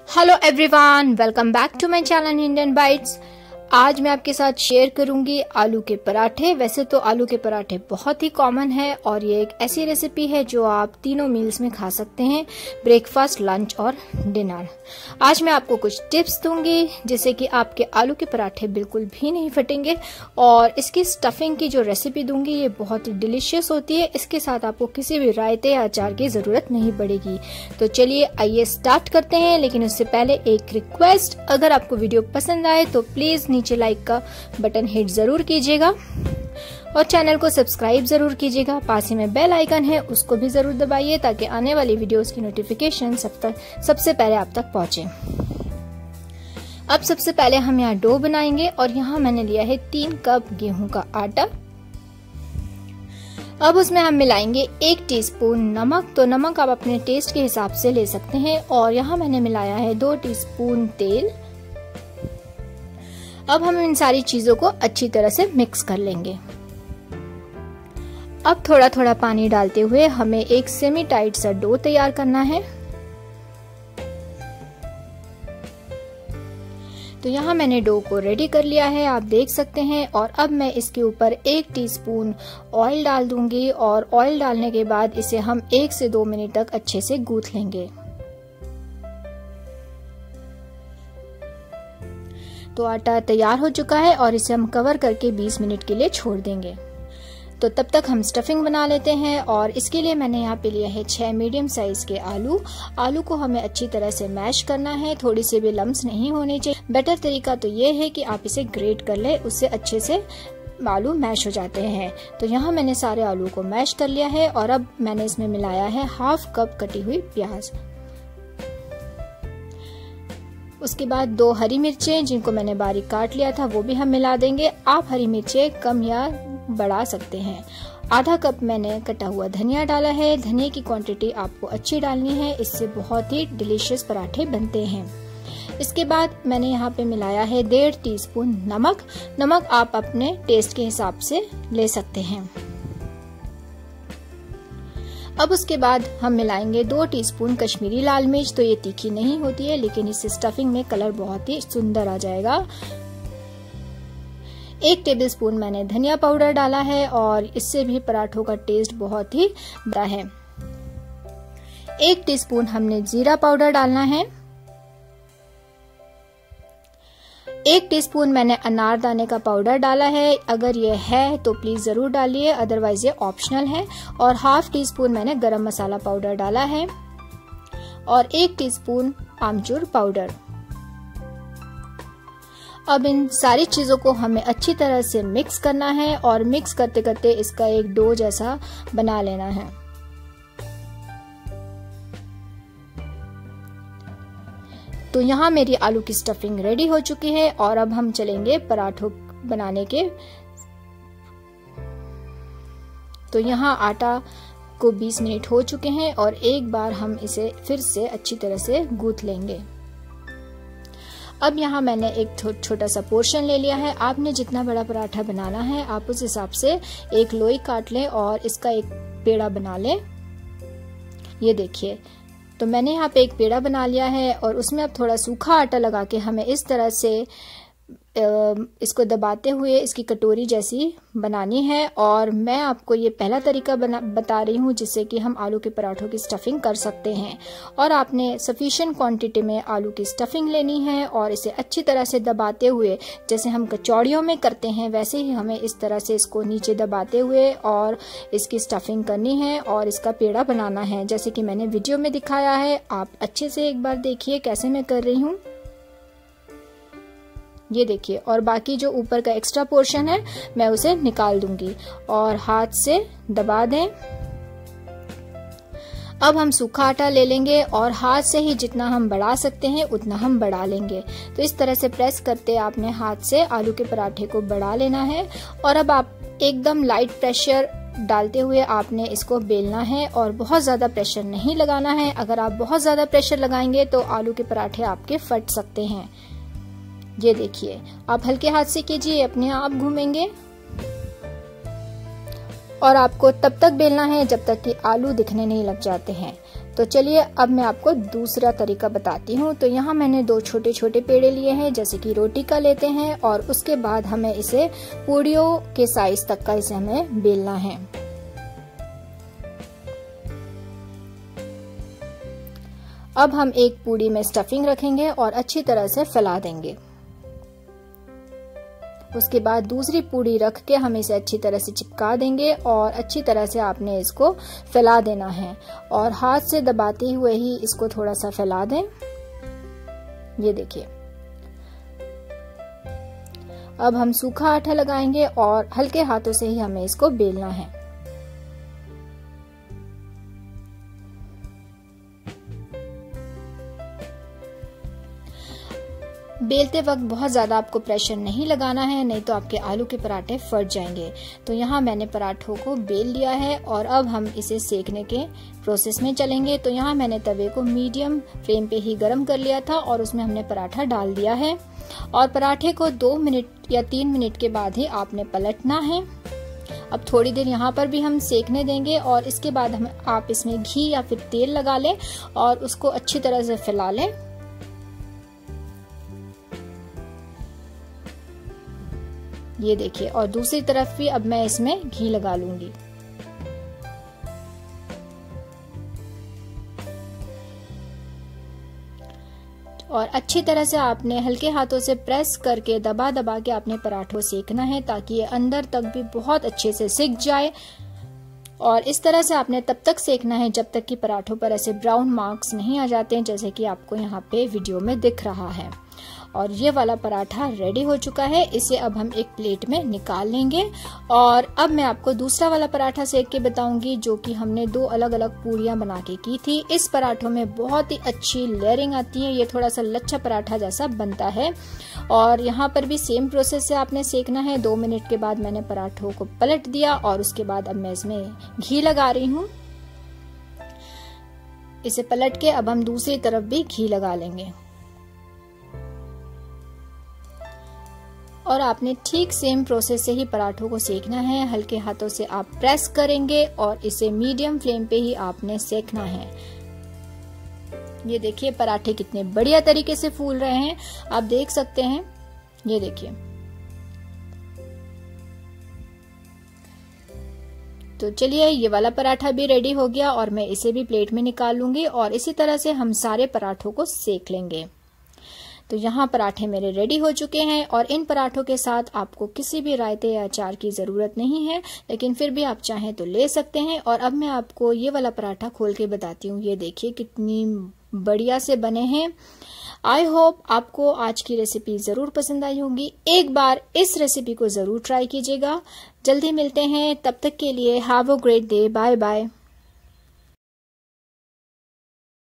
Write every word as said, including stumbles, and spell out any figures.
Hello everyone, welcome back to my channel Indian bites. आज मैं आपके साथ शेयर करूंगी आलू के पराठे। वैसे तो आलू के पराठे बहुत ही कॉमन है और ये एक ऐसी रेसिपी है जो आप तीनों मील्स में खा सकते हैं, ब्रेकफास्ट, लंच और डिनर। आज मैं आपको कुछ टिप्स दूंगी जिससे कि आपके आलू के पराठे बिल्कुल भी नहीं फटेंगे। और इसकी स्टफिंग की जो रेसिपी दूंगी ये बहुत ही डिलीशियस होती है। इसके साथ आपको किसी भी रायते या अचार की जरूरत नहीं पड़ेगी। तो चलिए आइए स्टार्ट करते हैं। लेकिन उससे पहले एक रिक्वेस्ट, अगर आपको वीडियो पसंद आए तो प्लीज नीचे लाइक का बटन हिट जरूर कीजिएगा और चैनल को सब्सक्राइब जरूर कीजिएगा। पास ही में बेल आइकन है, उसको भी जरूर दबाइए ताकि आने वाली वीडियोस की नोटिफिकेशन सब तक सबसे पहले आप तक पहुंचे। अब सबसे पहले हम यहाँ डो बनाएंगे और यहाँ मैंने लिया है तीन कप गेहूं का आटा। अब उसमें हम मिलाएंगे एक टीस्पून नमक। तो नमक आप अपने टेस्ट के हिसाब से ले सकते हैं। और यहाँ मैंने मिलाया है दो टीस्पून तेल। अब हम इन सारी चीजों को अच्छी तरह से मिक्स कर लेंगे। अब थोड़ा थोड़ा पानी डालते हुए हमें एक सेमी टाइट सा डो तैयार करना है। तो यहाँ मैंने डो को रेडी कर लिया है, आप देख सकते हैं। और अब मैं इसके ऊपर एक टीस्पून ऑयल डाल दूंगी और ऑयल डालने के बाद इसे हम एक से दो मिनट तक अच्छे से गूंथ लेंगे। तो आटा तैयार हो चुका है और इसे हम कवर करके बीस मिनट के लिए छोड़ देंगे। तो तब तक हम स्टफिंग बना लेते हैं। और इसके लिए मैंने यहाँ पे लिया है छह मीडियम साइज के आलू। आलू को हमें अच्छी तरह से मैश करना है, थोड़ी सी भी लम्स नहीं होने चाहिए। बेटर तरीका तो ये है कि आप इसे ग्रेट कर ले, उससे अच्छे से आलू मैश हो जाते हैं। तो यहाँ मैंने सारे आलू को मैश कर लिया है और अब मैंने इसमें मिलाया है हाफ कप कटी हुई प्याज। उसके बाद दो हरी मिर्चें जिनको मैंने बारीक काट लिया था वो भी हम मिला देंगे। आप हरी मिर्चें कम या बढ़ा सकते हैं। आधा कप मैंने कटा हुआ धनिया डाला है। धनिया की क्वांटिटी आपको अच्छी डालनी है, इससे बहुत ही डिलीशियस पराठे बनते हैं। इसके बाद मैंने यहाँ पे मिलाया है डेढ़ टीस्पून नमक। नमक आप अपने टेस्ट के हिसाब से ले सकते हैं। अब उसके बाद हम मिलाएंगे दो टीस्पून कश्मीरी लाल मिर्च। तो ये तीखी नहीं होती है लेकिन इससे स्टफिंग में कलर बहुत ही सुंदर आ जाएगा। एक टेबलस्पून मैंने धनिया पाउडर डाला है और इससे भी पराठों का टेस्ट बहुत ही बड़ा है। एक टीस्पून हमने जीरा पाउडर डालना है। एक टीस्पून मैंने अनारदाने का पाउडर डाला है। अगर ये है तो प्लीज जरूर डालिए, अदरवाइज ये ऑप्शनल है। और हाफ टी स्पून मैंने गरम मसाला पाउडर डाला है और एक टीस्पून आमचूर पाउडर। अब इन सारी चीजों को हमें अच्छी तरह से मिक्स करना है और मिक्स करते करते इसका एक डो जैसा बना लेना है। तो यहाँ मेरी आलू की स्टफिंग रेडी हो चुकी है और अब हम चलेंगे पराठों बनाने के। तो यहाँ आटा को बीस मिनट हो चुके हैं और एक बार हम इसे फिर से अच्छी तरह से गूंथ लेंगे। अब यहाँ मैंने एक छोटा सा पोर्शन ले लिया है। आपने जितना बड़ा पराठा बनाना है आप उस हिसाब से एक लोई काट लें और इसका एक पेड़ा बना लें। ये देखिए, तो मैंने यहाँ पे एक पेड़ा बना लिया है और उसमें अब थोड़ा सूखा आटा लगा के हमें इस तरह से इसको दबाते हुए इसकी कटोरी जैसी बनानी है। और मैं आपको ये पहला तरीका बना बता रही हूँ जिससे कि हम आलू के पराठों की स्टफिंग कर सकते हैं। और आपने सफिशिएंट क्वांटिटी में आलू की स्टफिंग लेनी है और इसे अच्छी तरह से दबाते हुए, जैसे हम कचौड़ियों में करते हैं वैसे ही हमें इस तरह से इसको नीचे दबाते हुए और इसकी स्टफिंग करनी है और इसका पेड़ा बनाना है जैसे कि मैंने वीडियो में दिखाया है। आप अच्छे से एक बार देखिए कैसे मैं कर रही हूँ, ये देखिए। और बाकी जो ऊपर का एक्स्ट्रा पोर्शन है मैं उसे निकाल दूंगी और हाथ से दबा दें। अब हम सूखा आटा ले लेंगे और हाथ से ही जितना हम बढ़ा सकते हैं उतना हम बढ़ा लेंगे। तो इस तरह से प्रेस करते आपने हाथ से आलू के पराठे को बढ़ा लेना है। और अब आप एकदम लाइट प्रेशर डालते हुए आपने इसको बेलना है और बहुत ज्यादा प्रेशर नहीं लगाना है। अगर आप बहुत ज्यादा प्रेशर लगाएंगे तो आलू के पराठे आपके फट सकते हैं। ये देखिए, आप हल्के हाथ से कीजिए, अपने आप घूमेंगे। और आपको तब तक बेलना है जब तक कि आलू दिखने नहीं लग जाते हैं। तो चलिए अब मैं आपको दूसरा तरीका बताती हूँ। तो यहाँ मैंने दो छोटे छोटे पेड़े लिए हैं, जैसे कि रोटी का लेते हैं, और उसके बाद हमें इसे पूड़ियों के साइज तक का इसे हमें बेलना है। अब हम एक पूड़ी में स्टफिंग रखेंगे और अच्छी तरह से फैला देंगे। उसके बाद दूसरी पूड़ी रख के हम इसे अच्छी तरह से चिपका देंगे और अच्छी तरह से आपने इसको फैला देना है और हाथ से दबाते हुए ही इसको थोड़ा सा फैला दें। ये देखिए, अब हम सूखा आटा लगाएंगे और हल्के हाथों से ही हमें इसको बेलना है। बेलते वक्त बहुत ज़्यादा आपको प्रेशर नहीं लगाना है, नहीं तो आपके आलू के पराठे फट जाएंगे। तो यहाँ मैंने पराठों को बेल लिया है और अब हम इसे सेकने के प्रोसेस में चलेंगे। तो यहाँ मैंने तवे को मीडियम फ्लेम पे ही गरम कर लिया था और उसमें हमने पराठा डाल दिया है और पराठे को दो मिनट या तीन मिनट के बाद ही आपने पलटना है। अब थोड़ी देर यहाँ पर भी हम सेकने देंगे और इसके बाद हम आप इसमें घी या फिर तेल लगा लें और उसको अच्छी तरह से फैला लें। ये देखिए, और दूसरी तरफ भी अब मैं इसमें घी लगा लूंगी। और अच्छी तरह से आपने हल्के हाथों से प्रेस करके दबा दबा के आपने पराठों सेकना है ताकि ये अंदर तक भी बहुत अच्छे से सिक जाए। और इस तरह से आपने तब तक सेकना है जब तक कि पराठों पर ऐसे ब्राउन मार्क्स नहीं आ जाते हैं, जैसे कि आपको यहाँ पे वीडियो में दिख रहा है। और ये वाला पराठा रेडी हो चुका है। इसे अब हम एक प्लेट में निकाल लेंगे और अब मैं आपको दूसरा वाला पराठा सेक के बताऊंगी, जो कि हमने दो अलग अलग पूड़ियां बना के की थी। इस पराठों में बहुत ही अच्छी लेयरिंग आती है, ये थोड़ा सा लच्छा पराठा जैसा बनता है। और यहाँ पर भी सेम प्रोसेस से आपने सेकना है। दो मिनट के बाद मैंने पराठों को पलट दिया और उसके बाद अब मैं इसमें घी लगा रही हूँ। इसे पलट के अब हम दूसरी तरफ भी घी लगा लेंगे और आपने ठीक सेम प्रोसेस से ही पराठों को सेकना है। हल्के हाथों से आप प्रेस करेंगे और इसे मीडियम फ्लेम पे ही आपने सेकना है। ये देखिए पराठे कितने बढ़िया तरीके से फूल रहे हैं, आप देख सकते हैं। ये देखिए, तो चलिए ये वाला पराठा भी रेडी हो गया और मैं इसे भी प्लेट में निकाल लूंगी और इसी तरह से हम सारे पराठों को सेक लेंगे। तो यहाँ पराठे मेरे रेडी हो चुके हैं और इन पराठों के साथ आपको किसी भी रायते या अचार की ज़रूरत नहीं है, लेकिन फिर भी आप चाहें तो ले सकते हैं। और अब मैं आपको ये वाला पराठा खोल के बताती हूँ। ये देखिए कितनी बढ़िया से बने हैं। आई होप आपको आज की रेसिपी ज़रूर पसंद आई होगी। एक बार इस रेसिपी को ज़रूर ट्राई कीजिएगा। जल्दी मिलते हैं, तब तक के लिए have a great day, bye bye.